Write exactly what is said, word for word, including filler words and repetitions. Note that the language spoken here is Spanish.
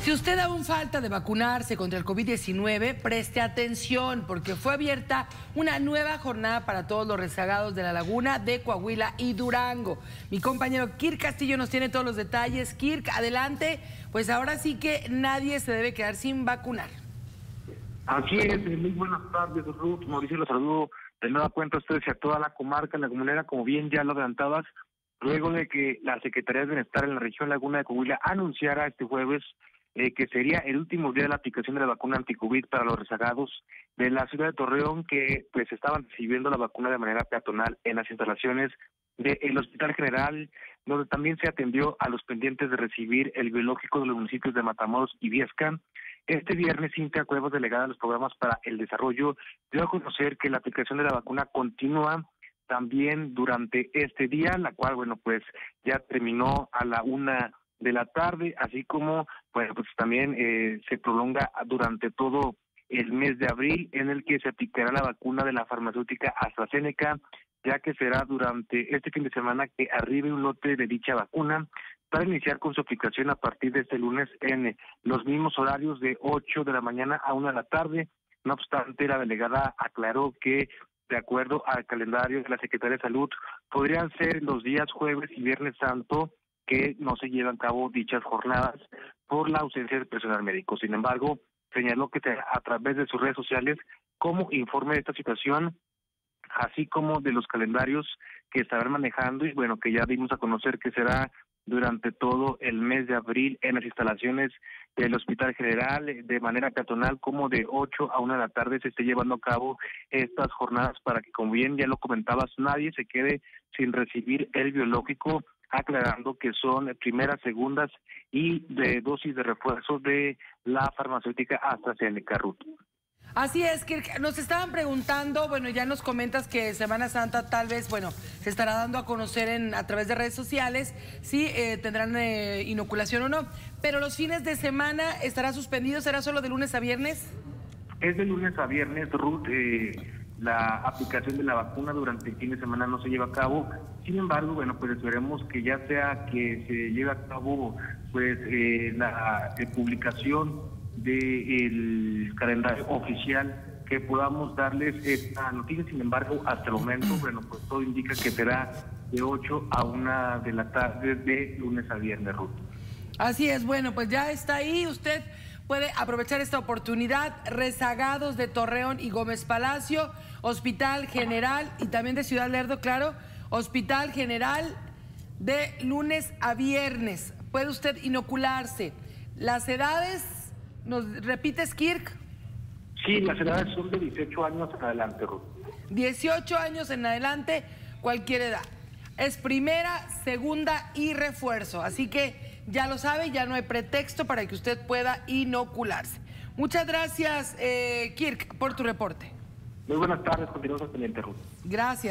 Si usted aún falta de vacunarse contra el COVID diecinueve, preste atención porque fue abierta una nueva jornada para todos los rezagados de La Laguna, de Coahuila y Durango. Mi compañero Kirk Castillo nos tiene todos los detalles. Kirk, adelante, pues ahora sí que nadie se debe quedar sin vacunar. Así es, muy buenas tardes, Ruth. Mauricio, los saludo de nueva cuenta a ustedes y a toda la comarca lagunera, como bien ya lo adelantabas, luego de que la Secretaría de Bienestar en la región Laguna de Coahuila anunciara este jueves eh, que sería el último día de la aplicación de la vacuna anti-COVID para los rezagados de la ciudad de Torreón, que pues estaban recibiendo la vacuna de manera peatonal en las instalaciones del Hospital General, donde también se atendió a los pendientes de recibir el biológico de los municipios de Matamoros y Viesca. Este viernes, Cintia Cuevas, delegada de los programas para el desarrollo, dio a conocer que la aplicación de la vacuna continúa también durante este día, la cual, bueno, pues ya terminó a la una de la tarde, así como, bueno, pues también eh, se prolonga durante todo el mes de abril, en el que se aplicará la vacuna de la farmacéutica AstraZeneca, ya que será durante este fin de semana que arribe un lote de dicha vacuna para iniciar con su aplicación a partir de este lunes en los mismos horarios de ocho de la mañana a una de la tarde. No obstante, la delegada aclaró que, de acuerdo al calendario de la Secretaría de Salud, podrían ser los días jueves y viernes santo que no se llevan a cabo dichas jornadas por la ausencia del personal médico. Sin embargo, señaló que a través de sus redes sociales, como informe de esta situación, así como de los calendarios que estarán manejando, y bueno, que ya dimos a conocer que será durante todo el mes de abril en las instalaciones del Hospital General, de manera peatonal, como de ocho a una de la tarde se esté llevando a cabo estas jornadas para que, como bien ya lo comentabas, nadie se quede sin recibir el biológico, aclarando que son primeras, segundas y de dosis de refuerzo de la farmacéutica AstraZeneca, Ruth. Así es, Kirk. Nos estaban preguntando, bueno, ya nos comentas que Semana Santa tal vez, bueno, se estará dando a conocer en a través de redes sociales si eh, tendrán eh, inoculación o no, pero los fines de semana estará suspendido, ¿será solo de lunes a viernes? Es de lunes a viernes, Ruth. Eh, la aplicación de la vacuna durante el fin de semana no se lleva a cabo. Sin embargo, bueno, pues esperemos que ya sea que se lleve a cabo pues eh, la eh, publicación del calendario oficial, que podamos darles esta noticia. Sin embargo, hasta el momento, bueno, pues todo indica que será de ocho a una de la tarde de lunes a viernes, Ruth. Así es, bueno, pues ya está ahí, usted puede aprovechar esta oportunidad. Rezagados de Torreón y Gómez Palacio, Hospital General y también de Ciudad Lerdo, claro, Hospital General de lunes a viernes. Puede usted inocularse. Las edades, ¿nos repites, Kirk? Sí, las edades son de dieciocho años en adelante, Ruth. dieciocho años en adelante, cualquier edad. Es primera, segunda y refuerzo. Así que ya lo sabe, ya no hay pretexto para que usted pueda inocularse. Muchas gracias, eh, Kirk, por tu reporte. Muy buenas tardes, continuamos pendiente, Ruth. Gracias.